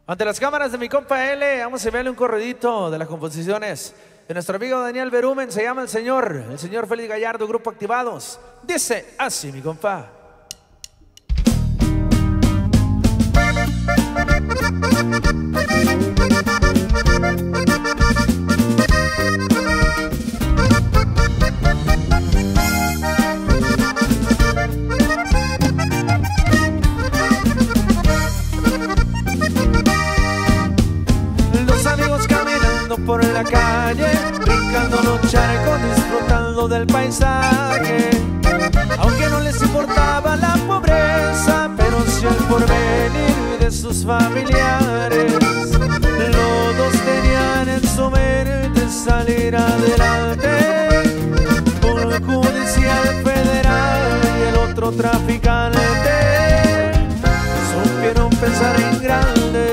Ante las cámaras de mi compa L, vamos a verle un corredito de las composiciones de nuestro amigo Daniel Berumen. Se llama el señor Félix Gallardo, Grupo Activados. Dice así, mi compa. Por la calle, brincando los charcos, disfrutando del paisaje. Aunque no les importaba la pobreza, pero sí el porvenir de sus familiares. Los dos tenían en su mente salir adelante. Un judicial federal y el otro traficante supieron pensar en grande.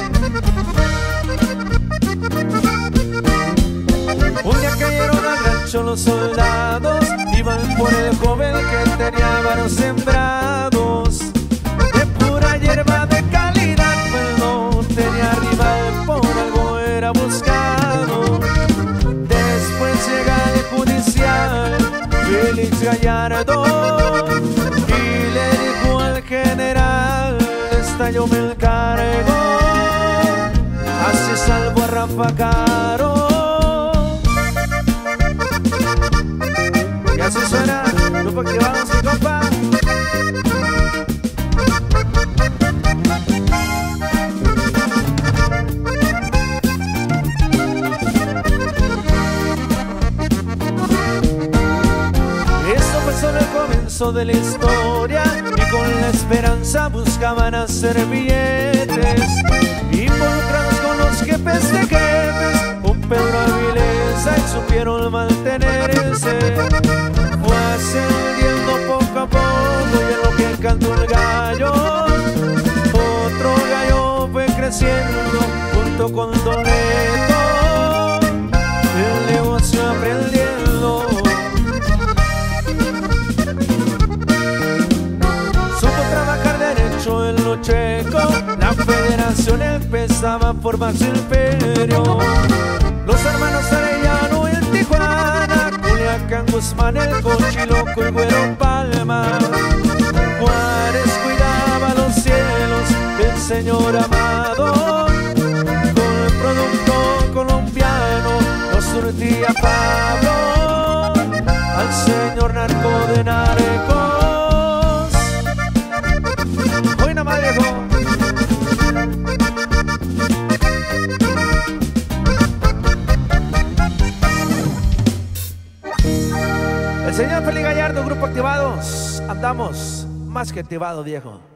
Los soldados iban por el joven que tenía varos sembrados de pura hierba de calidad, pero no tenía rival, por algo era buscado. Después llega el judicial Félix Gallardo y le dijo al general: esta yo me encargo. Así salvo a Rafa Caro. Así suena, Grupo Activados, mi compa. Esto fue solo el comienzo de la historia, y con la esperanza buscaban hacer billetes. Involucrados con los jefes de jefes, un Pedro Avilesa, y supieron mantenerse. Fue ascendiendo poco a poco, y en lo que cantó el gallo, otro gallo fue creciendo junto con Don Neto, el negocio aprendiendo. Supo trabajar derecho en lo checo, la federación empezaba a formarse el imperio. Los hermanos Arellano en Tijuana, Culiacán, Guzmán, el Cochiloco y Güero Palma. Juárez cuidaba los cielos del señor amado, con el producto colombiano lo surtía Pablo, al señor narco de narcos. Hoy nada más, viejo. El señor Félix Gallardo, Grupo Activados. Andamos más que activado, viejo.